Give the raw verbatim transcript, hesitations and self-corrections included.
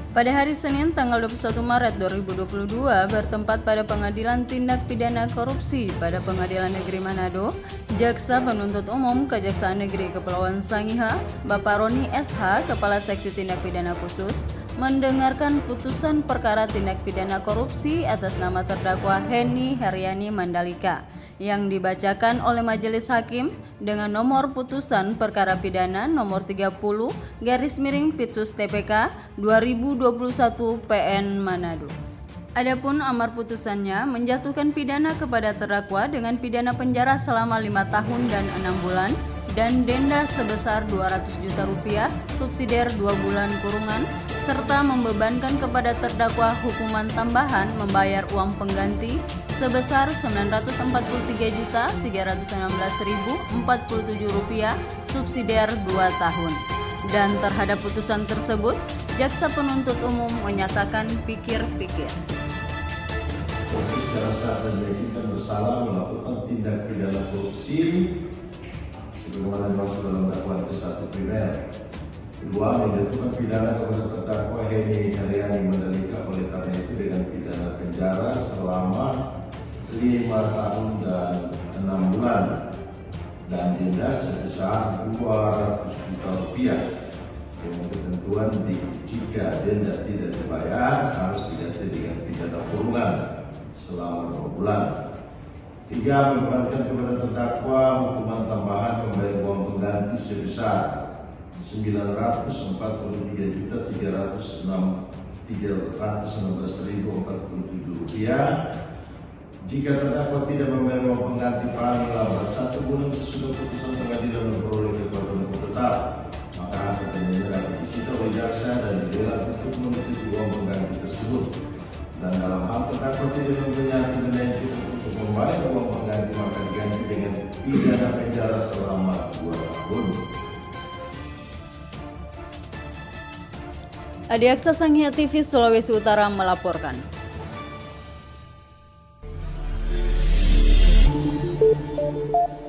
Pada hari Senin tanggal dua puluh satu Maret dua ribu dua puluh dua bertempat pada Pengadilan Tindak Pidana Korupsi pada Pengadilan Negeri Manado, Jaksa Penuntut Umum Kejaksaan Negeri Kepulauan Sangihe, Bapak Roni S H, Kepala Seksi Tindak Pidana Khusus, mendengarkan putusan perkara tindak pidana korupsi atas nama terdakwa Heni Heryani Mandalika yang dibacakan oleh Majelis Hakim dengan nomor putusan perkara pidana nomor tiga puluh garis miring Pitsus T P K dua ribu dua puluh satu P N Manado. Adapun amar putusannya menjatuhkan pidana kepada terdakwa dengan pidana penjara selama lima tahun dan enam bulan dan denda sebesar dua ratus juta rupiah, subsidiar dua bulan kurungan, serta membebankan kepada terdakwa hukuman tambahan membayar uang pengganti sebesar sembilan ratus empat puluh tiga juta tiga ratus enam belas ribu empat puluh tujuh rupiah, subsidiar dua tahun. Dan terhadap putusan tersebut, Jaksa Penuntut Umum menyatakan pikir-pikir. Secara sah dan meyakinkan bersalah melakukan tindak pidana korupsi sebagaimana dimaksud dalam dakwaan ke satu primer. Kedua, menjatuhkan pidana kepada terdakwa Heni Heryani Mandalika oleh karena itu dengan pidana penjara selama lima tahun dan enam bulan dan denda sebesar dua ratus juta rupiah dengan ketentuan di, jika denda tidak dibayar harus diganti dengan pidana kurungan selama dua bulan. Tiga, membebankan kepada terdakwa hukuman tambahan membayar uang pengganti sebesar sembilan ratus empat puluh tiga juta tiga ratus enam belas ribu empat puluh tujuh rupiah jika terdakwa tidak membayar uang pengganti paling lambat satu bulan sesudah putusan pengadilan memperoleh kekuatan hukum tetap, maka hartanya dapat disita oleh jaksa dan dibela untuk menutupi uang pengganti tersebut. Dan dalam hal terdakwa tidak mempunyai dana yang cukup untuk membayar uang pengganti, maka diganti dengan pidana penjara selama dua tahun. Adiaksa Sangihe T V Sulawesi Utara melaporkan. Thank you.